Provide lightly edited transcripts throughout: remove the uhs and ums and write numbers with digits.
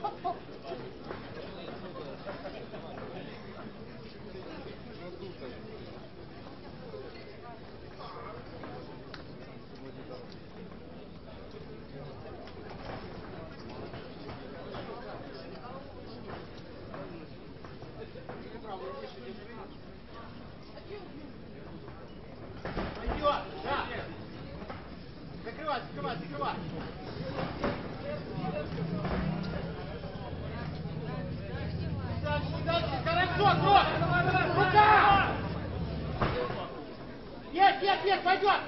Есть, пойдет!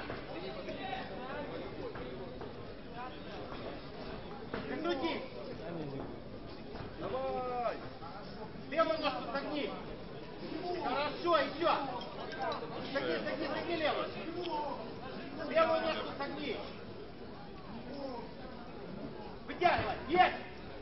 Закрути! Давай! Левую ножку согни! Хорошо, еще! Согни левую! Левую ножку согни! Вытягивай! Есть!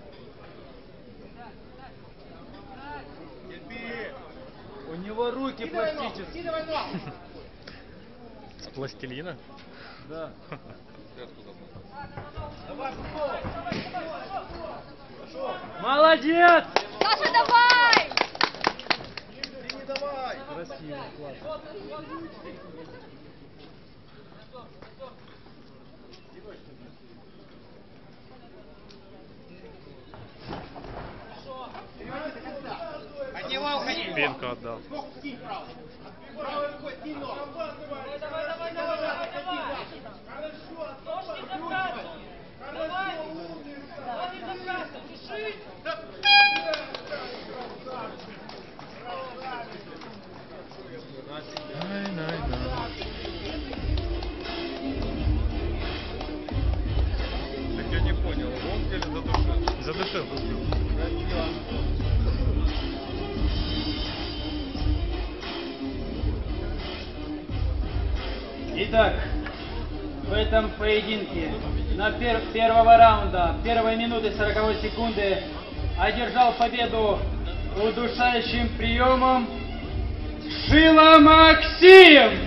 У него руки пластические. Скидывай ногу! С пластилина? Да. Молодец! Саша, давай! Ты не давай! Красиво, классно. От него уходи! Пенку отдал. Скинь право! Правой рукой скинь ногу! Давай! Хорошо! Давай! Давай, закрывайся! Дыши! Так я не понял, он или задушил? Задушил. Итак, в этом поединке на первого раунда, первой минуты 40 секунды одержал победу удушающим приемом Шила Максим!